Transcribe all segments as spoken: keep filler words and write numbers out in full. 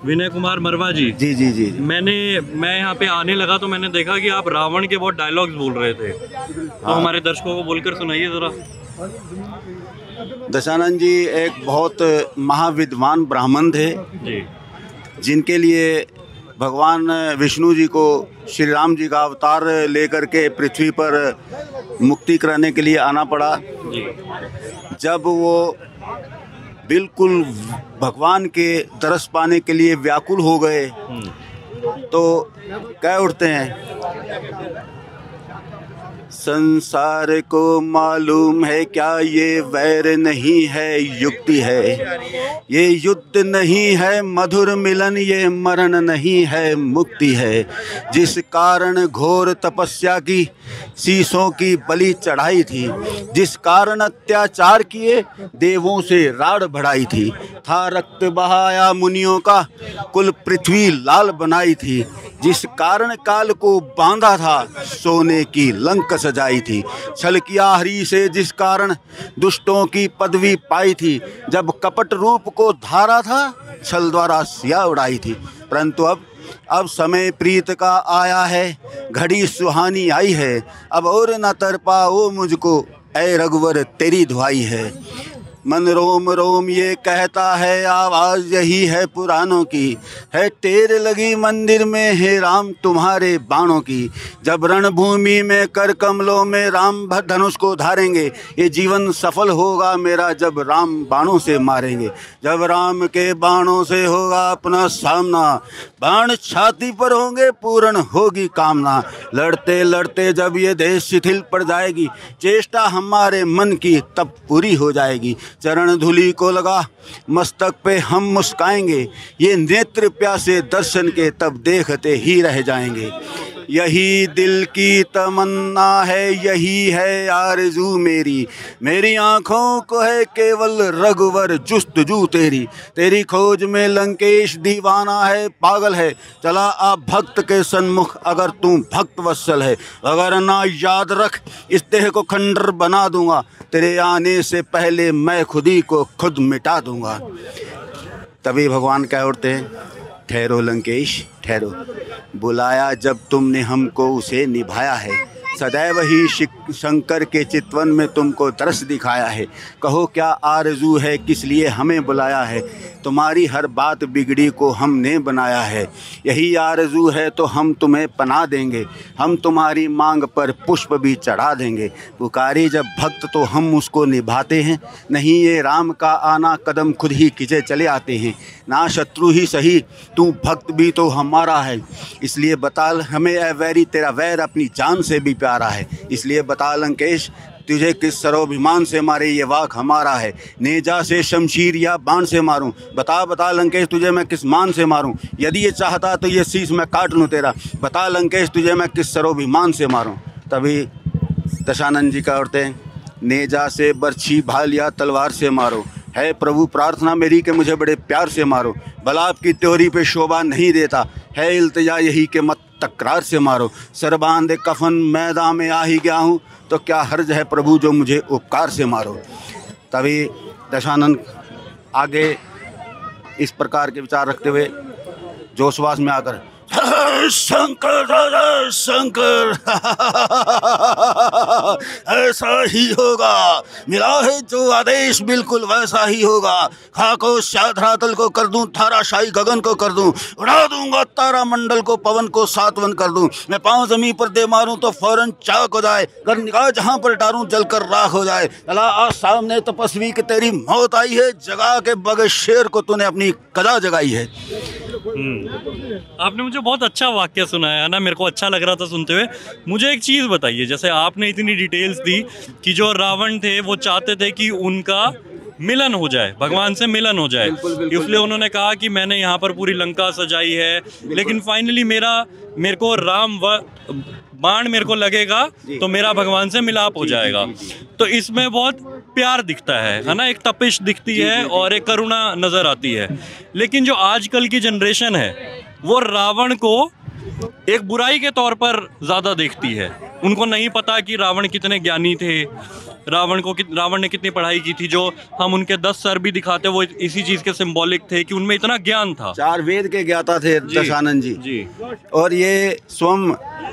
विनय कुमार मरवा जी। जी जी जी जी। मैंने मैं यहाँ पे आने लगा तो मैंने देखा कि आप रावण के बहुत डायलॉग्स बोल रहे थे, तो हमारे दर्शकों को बोलकर सुनाइए ज़रा। दशानंद जी एक बहुत महाविद्वान ब्राह्मण थे जी, जिनके लिए भगवान विष्णु जी को श्री राम जी का अवतार लेकर के पृथ्वी पर मुक्ति कराने के लिए आना पड़ा। जी। जब वो बिल्कुल भगवान के दर्श पाने के लिए व्याकुल हो गए तो कह उठते हैं, संसार को मालूम है क्या ये वैर नहीं है युक्ति है, ये युद्ध नहीं है मधुर मिलन, ये मरण नहीं है मुक्ति है। जिस कारण घोर तपस्या की शीशों की बलि चढ़ाई थी, जिस कारण अत्याचार किए देवों से राड़ बढ़ाई थी, था रक्त बहाया मुनियों का कुल पृथ्वी लाल बनाई थी, जिस कारण काल को बांधा था सोने की लंक सजाई थी, छल किया हरि से जिस कारण दुष्टों की पदवी पाई थी, जब कपट रूप को धारा था छल द्वारा सिया उड़ाई थी। परंतु अब अब समय प्रीत का आया है, घड़ी सुहानी आई है, अब और न तर पाओ मुझको ऐ रघुवर तेरी दुहाई है। मन रोम रोम ये कहता है आवाज़ यही है पुराणों की, है टेर लगी मंदिर में हे राम तुम्हारे बाणों की। जब रणभूमि में कर कमलों में राम धनुष को धारेंगे, ये जीवन सफल होगा मेरा जब राम बाणों से मारेंगे। जब राम के बाणों से होगा अपना सामना, बाण छाती पर होंगे पूर्ण होगी कामना। लड़ते लड़ते जब ये देश शिथिल पड़ जाएगी, चेष्टा हमारे मन की तब पूरी हो जाएगी। चरण धूलि को लगा मस्तक पे हम मुस्काएंगे, ये नेत्र प्यासे दर्शन के तब देखते ही रह जाएंगे। यही दिल की तमन्ना है, यही है आरज़ू मेरी, मेरी आँखों को है केवल रघुवर जुस्तजू तेरी। तेरी खोज में लंकेश दीवाना है पागल है, चला आप भक्त के सन्मुख अगर तू भक्त वत्सल है। अगर ना याद रख इस देह को खंडर बना दूंगा, तेरे आने से पहले मैं खुद ही को खुद मिटा दूंगा। तभी भगवान कह उठते हैं, ठहरो लंकेश ठहरो, बुलाया जब तुमने हमको उसे निभाया है। सदैव ही शंकर के चितवन में तुमको दर्श दिखाया है। कहो क्या आरज़ू है, किस लिए हमें बुलाया है। तुम्हारी हर बात बिगड़ी को हमने बनाया है। यही आरज़ू है तो हम तुम्हें पना देंगे, हम तुम्हारी मांग पर पुष्प भी चढ़ा देंगे। पुकारे जब भक्त तो हम उसको निभाते हैं, नहीं ये राम का आना कदम खुद ही खिंचे चले आते हैं। ना शत्रु ही सही तू भक्त भी तो हमारा है, इसलिए बता हमें ऐ वैरी तेरा वैर अपनी जान से भी प्यारा है। इसलिए बता लंकेश तुझे किस सरोभिमान से मारे ये वाक हमारा है। नेजा से शमशीर या बाण से मारूं, बता बता लंकेश तुझे मैं किस मान से मारूं। यदि ये चाहता तो ये शीश मैं काट लूँ तेरा, बता लंकेश तुझे मैं किस सरोभिमान से मारूं। तभी दशानंद जी का उठते हैं, नेजा से बर्छी भाल या तलवार से मारो, है प्रभु प्रार्थना मेरी कि मुझे बड़े प्यार से मारो। भला आपकी त्योरी पे शोभा नहीं देता, है इल्तिजा यही कि मत तकरार से मारो। सर बांधे कफन मैदान में आ ही गया हूँ, तो क्या हर्ज है प्रभु जो मुझे उपकार से मारो। तभी दशानंद आगे इस प्रकार के विचार रखते हुए जोशवास में आकर, शंकर शंकर ऐसा ही होगा, मिला है जो आदेश बिल्कुल वैसा ही होगा। खाको धरातल को कर दूं, थाराशाही गगन को कर दूं, उड़ा दूंगा तारा मंडल को, पवन को सातवन कर दूं। मैं पांव जमीन पर दे मारूं तो फौरन चाक हो जाए, कर निगाह जहां पर डारूं जलकर राख हो जाए। अला आज सामने तपस्वी की तेरी मौत आई है, जगा के बगैर शेर को तूने अपनी कदा जगाई है। आपने मुझे बहुत अच्छा वाक्य सुनाया ना, मेरे को अच्छा लग रहा था सुनते हुए। मुझे एक चीज़ बताइए, जैसे आपने इतनी डिटेल्स दी कि जो रावण थे वो चाहते थे कि उनका मिलन हो जाए, भगवान से मिलन हो जाए, इसलिए उन्होंने कहा कि मैंने यहाँ पर पूरी लंका सजाई है, लेकिन फाइनली मेरा मेरे को राम व बाण मेरे को लगेगा तो मेरा भगवान से मिलाप हो जाएगा। तो इसमें बहुत प्यार दिखता है है ना, एक तपिश दिखती है और एक करुणा नजर आती है। लेकिन जो आजकल की जनरेशन है वो रावण को एक बुराई के तौर पर ज्यादा देखती है। उनको नहीं पता कि रावण कितने ज्ञानी थे, रावण को कित, रावण ने कितनी पढ़ाई की थी। जो हम उनके दस सर भी दिखाते वो इसी चीज़ के सिंबॉलिक थे कि उनमें इतना ज्ञान था। चार वेद के ज्ञाता थे दशानन जी। जी और ये स्वयं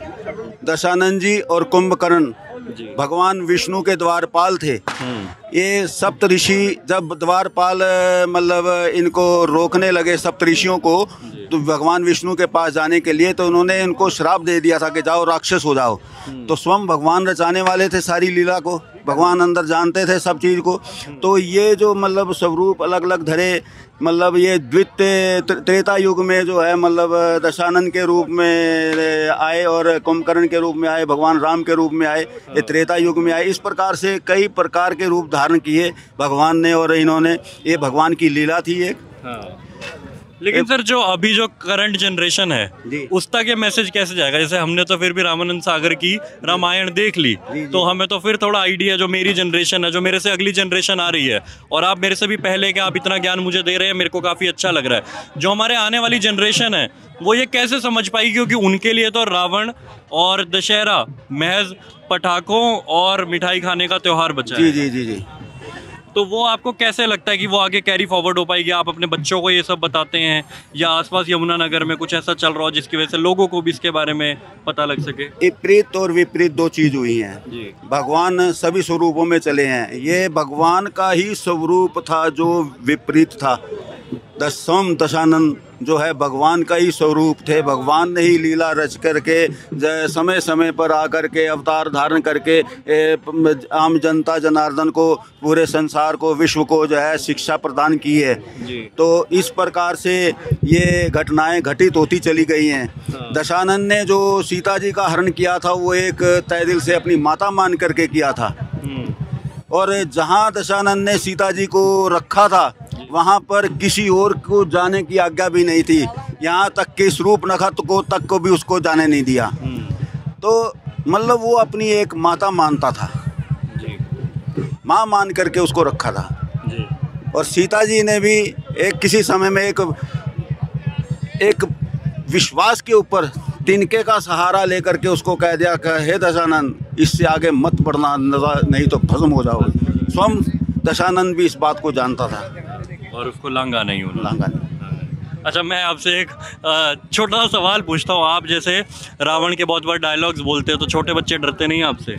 दशानन जी और कुंभकर्ण भगवान विष्णु के द्वारपाल थे। ये सप्त ऋषि जब द्वारपाल मतलब इनको रोकने लगे सप्तऋषियों को तो भगवान विष्णु के पास जाने के लिए, तो उन्होंने इनको श्राप दे दिया था कि जाओ राक्षस हो जाओ। तो स्वयं भगवान रचाने वाले थे सारी लीला को, भगवान अंदर जानते थे सब चीज़ को। तो ये जो मतलब स्वरूप अलग अलग धरे, मतलब ये द्वितीय त्रेता युग में जो है मतलब दशानन के रूप में आए और कुंभकर्ण के रूप में आए, भगवान राम के रूप में आए, ये त्रेता युग में आए। इस प्रकार से कई प्रकार के रूप धारण किए भगवान ने और इन्होंने, ये भगवान की लीला थी एक। हाँ। लेकिन सर जो अभी जो करंट जनरेशन है उस तक ये मैसेज कैसे जाएगा? जैसे हमने तो फिर भी रामानंद सागर की रामायण देख ली, तो हमें तो फिर थोड़ा आइडिया, जो मेरी जनरेशन है, जो मेरे से अगली जनरेशन आ रही है, और आप मेरे से भी पहले के आप इतना ज्ञान मुझे दे रहे हैं, मेरे को काफ़ी अच्छा लग रहा है। जो हमारे आने वाली जनरेशन है वो ये कैसे समझ पाएगी? क्योंकि उनके लिए तो रावण और दशहरा महज पटाखों और मिठाई खाने का त्यौहार बचा है। जी जी जी जी तो वो आपको कैसे लगता है कि वो आगे कैरी फॉरवर्ड हो पाएगी? आप अपने बच्चों को ये सब बताते हैं या आसपास यमुनानगर में कुछ ऐसा चल रहा हो जिसकी वजह से लोगों को भी इसके बारे में पता लग सके? विपरीत और विपरीत दो चीज हुई हैं। भगवान सभी स्वरूपों में चले हैं, ये भगवान का ही स्वरूप था जो विपरीत था। दशम दशानन जो है भगवान का ही स्वरूप थे। भगवान ने ही लीला रच करके समय समय पर आकर के अवतार धारण करके ए, आम जनता जनार्दन को, पूरे संसार को, विश्व को जो है शिक्षा प्रदान की है। तो इस प्रकार से ये घटनाएं घटित होती चली गई हैं। हाँ। दशानन ने जो सीता जी का हरण किया था वो एक तय दिल से अपनी माता मान करके किया था, और जहाँ दशानन ने सीता जी को रखा था वहाँ पर किसी और को जाने की आज्ञा भी नहीं थी, यहाँ तक कि स्वरूप नखत को तक को भी उसको जाने नहीं दिया। तो मतलब वो अपनी एक माता मानता था, माँ मान करके उसको रखा था। और सीता जी ने भी एक किसी समय में एक एक विश्वास के ऊपर तिनके का सहारा लेकर के उसको कह दिया कि हे दशानन, इससे आगे मत बढ़ना, नहीं तो भस्म हो जाओगे। स्वयं दशानन भी इस बात को जानता था और उसको लांगा नहीं होना। लांगा नहीं। अच्छा, मैं आपसे एक छोटा सा सवाल पूछता हूँ। आप जैसे रावण के बहुत बार डायलॉग्स बोलते हो, तो छोटे बच्चे डरते नहीं आपसे?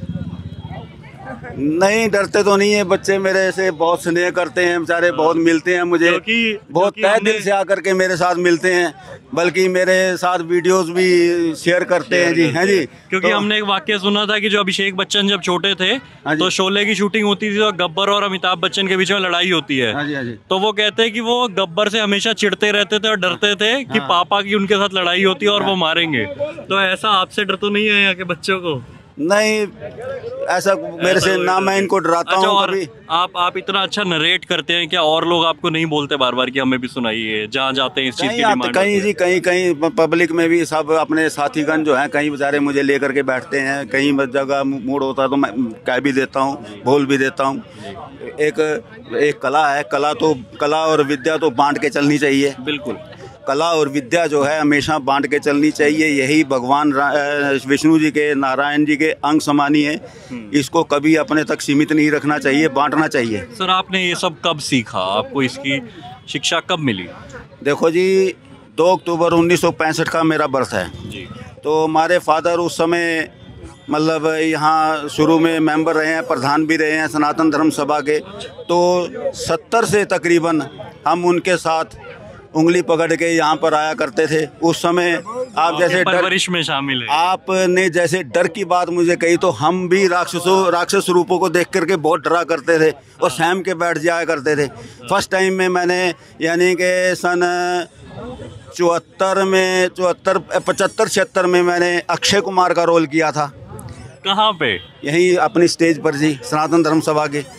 नहीं, डरते तो नहीं है बच्चे, मेरे से बहुत स्नेह करते हैं बेचारे, बहुत मिलते हैं मुझे, बहुत तहे दिल से आकर के मेरे साथ मिलते हैं, बल्कि मेरे साथ वीडियोस भी शेयर करते हैं। जी हैं जी। क्योंकि तो, हमने एक वाक्य सुना था कि जो अभिषेक बच्चन जब छोटे थे तो शोले की शूटिंग होती थी, तो गब्बर और अमिताभ बच्चन के बीच में लड़ाई होती है। हाँ जी, हाँ जी। तो वो कहते हैं कि वो गब्बर से हमेशा चिढ़ते रहते थे और डरते थे कि हाँ। पापा की उनके साथ लड़ाई होती है और वो मारेंगे। तो ऐसा आपसे डर तो नहीं है यहाँ के बच्चों को? नहीं, ऐसा मेरे से ना मैं इनको डराता हूँ कभी। आप आप इतना अच्छा नरेट करते हैं, क्या और लोग आपको नहीं बोलते बार बार कि हमें भी सुनाइए? जहाँ जाते हैं इस चीज़ की डिमांड कहीं जी कहीं कहीं पब्लिक में भी सब अपने साथीगण जो हैं, कहीं बेचारे मुझे लेकर के बैठते हैं, कहीं जगह मूड होता है तो मैं कह भी देता हूँ, बोल भी देता हूँ। एक एक कला है, कला तो कला और विद्या तो बांट के चलनी चाहिए। बिल्कुल, कला और विद्या जो है हमेशा बांट के चलनी चाहिए। यही भगवान विष्णु जी के, नारायण जी के अंग समानी है। इसको कभी अपने तक सीमित नहीं रखना चाहिए, बांटना चाहिए। सर, आपने ये सब कब सीखा? आपको इसकी शिक्षा कब मिली? देखो जी, दो अक्टूबर उन्नीस सौ पैंसठ का मेरा बर्थ है जी। तो हमारे फादर उस समय मतलब यहाँ शुरू में मेंबर रहे हैं, प्रधान भी रहे हैं सनातन धर्म सभा के। तो सत्तर से तकरीबन हम उनके साथ उंगली पकड़ के यहाँ पर आया करते थे। उस समय आप जैसे परवरिश में शामिल है, आपने जैसे डर की बात मुझे कही, तो हम भी राक्षसों राक्षस रूपों को देख करके बहुत डरा करते थे और सहम के बैठ जाया करते थे। फर्स्ट टाइम में मैंने यानी कि सन चौहत्तर में चौहत्तर पचहत्तर छिहत्तर में मैंने अक्षय कुमार का रोल किया था। कहाँ पे? यहीं अपनी स्टेज पर जी, सनातन धर्म सभा के।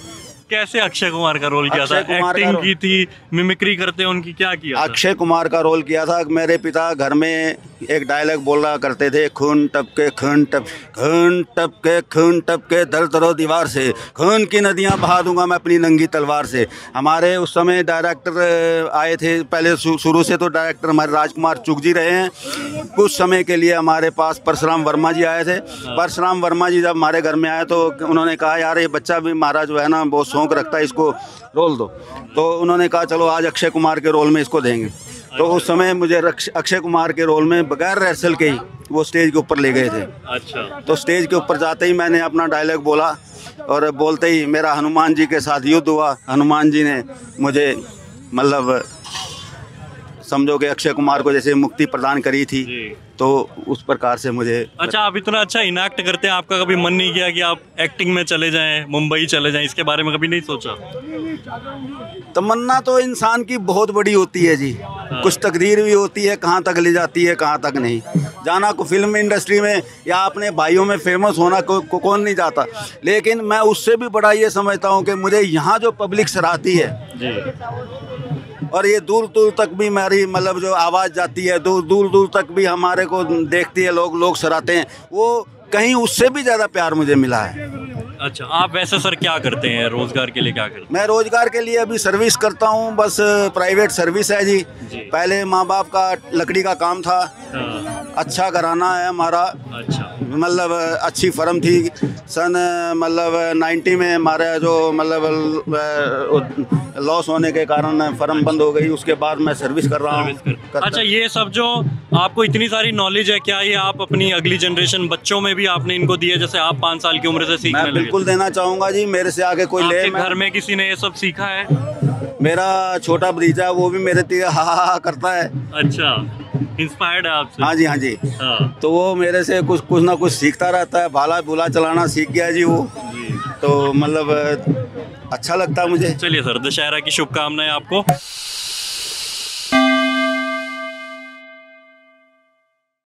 कैसे अक्षय कुमार का रोल किया था? अक्षय कुमार का एक्टिंग रोल- की थी, मिमिक्री करते उनकी, क्या किया था? अक्षय कुमार का रोल किया था। मेरे पिता घर में एक डायलॉग बोला करते थे, खून टपके खून टप खून टपके खून टपके दर दरो दीवार से, खून की नदियां बहा दूंगा मैं अपनी नंगी तलवार से। हमारे उस समय डायरेक्टर आए थे, पहले शु- शुरू से तो डायरेक्टर हमारे राजकुमार चुग जी रहे हैं। कुछ समय के लिए हमारे पास परशुराम वर्मा जी आए थे। परशुराम वर्मा जी जब हमारे घर में आए तो उन्होंने कहा, यार ये बच्चा भी हमारा जो है ना बहुत शौक रखता है, इसको रोल दो। तो उन्होंने कहा चलो आज अक्षय कुमार के रोल में इसको देंगे। तो उस समय मुझे रक्ष- अक्षय कुमार के रोल में बगैर रिहर्सल के ही वो स्टेज के ऊपर ले गए थे। अच्छा। तो स्टेज के ऊपर जाते ही मैंने अपना डायलॉग बोला और बोलते ही मेरा हनुमान जी के साथ युद्ध हुआ। हनुमान जी ने मुझे मतलब समझो कि अक्षय कुमार को जैसे मुक्ति प्रदान करी थी, जी। तो उस प्रकार से मुझे। अच्छा, आप इतना अच्छा इनैक्ट करते हैं, आपका कभी मन नहीं किया कि आप एक्टिंग में चले जाएं, मुंबई चले जाएं? इसके बारे में कभी नहीं सोचा? तमन्ना तो इंसान की बहुत बड़ी होती है जी। कुछ तकदीर भी होती है, कहाँ तक ले जाती है कहाँ तक नहीं जाना। को फिल्म इंडस्ट्री में या अपने भाइयों में फेमस होना को, को कौन नहीं चाहता, लेकिन मैं उससे भी बड़ा ये समझता हूँ कि मुझे यहाँ जो पब्लिक सराहती है जी। और ये दूर दूर तक भी मेरी मतलब जो आवाज़ जाती है, दूर दूर दूर तक भी हमारे को देखती है, लोग लोग सराहते हैं, वो कहीं उससे भी ज़्यादा प्यार मुझे मिला है। अच्छा, आप वैसे सर क्या करते हैं रोजगार के लिए, क्या करते मैं रोजगार के लिए अभी सर्विस करता हूँ, बस प्राइवेट सर्विस है जी। जी। पहले माँ बाप का लकड़ी का काम था, हैं? अच्छा घराना है हमारा, अच्छा। मतलब अच्छी फर्म थी। सन मतलब नाइन्टी में हमारा जो मतलब लॉस होने के कारण फर्म बंद हो गई, उसके बाद मैं सर्विस कर रहा हूँ। करता- अच्छा, ये सब जो आपको इतनी सारी नॉलेज है, क्या ये आप अपनी अगली जनरेशन बच्चों में भी आपने इनको दी है? जैसे आप पाँच साल की उम्र से सीखने मैं लगे, बिल्कुल देना चाहूँगा जी। मेरे से आगे कोई ले, आपके मैं- घर में किसी ने ये सब सीखा है? मेरा छोटा भतीजा वो भी मेरे तीर हा हा हा करता है। अच्छा, इंस्पायर्ड है आपसे? हाँ जी, हाँ जी। हाँ तो वो मेरे से कुछ कुछ ना कुछ सीखता रहता है। भाला बुला चलाना सीख गया जी वो। जी। तो मतलब अच्छा लगता है मुझे। चलिए सर, दशहरा की शुभकामनाएं आपको।